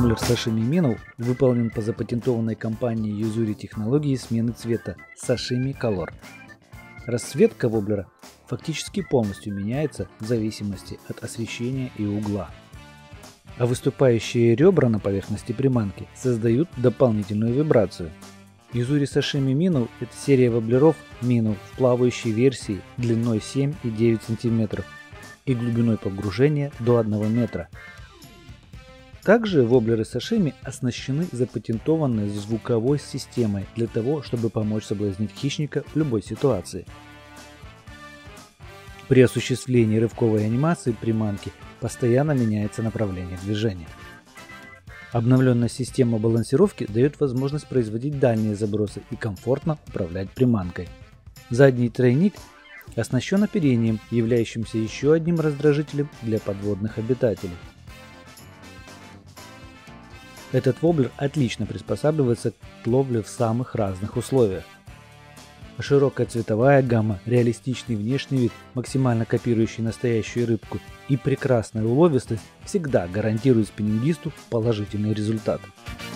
Воблер Sashimi Minnow выполнен по запатентованной компанией Yuzuri технологии смены цвета Sashimi Color. Расцветка воблера фактически полностью меняется в зависимости от освещения и угла. А выступающие ребра на поверхности приманки создают дополнительную вибрацию. Yuzuri Sashimi Minnow – это серия воблеров Minnow в плавающей версии длиной 7,9 см и глубиной погружения до 1 метра. Также воблеры Sashimi оснащены запатентованной звуковой системой для того, чтобы помочь соблазнить хищника в любой ситуации. При осуществлении рывковой анимации приманки постоянно меняется направление движения. Обновленная система балансировки дает возможность производить дальние забросы и комфортно управлять приманкой. Задний тройник оснащен оперением, являющимся еще одним раздражителем для подводных обитателей. Этот воблер отлично приспосабливается к ловле в самых разных условиях. Широкая цветовая гамма, реалистичный внешний вид, максимально копирующий настоящую рыбку, и прекрасная уловистость всегда гарантируют спиннингисту положительный результат.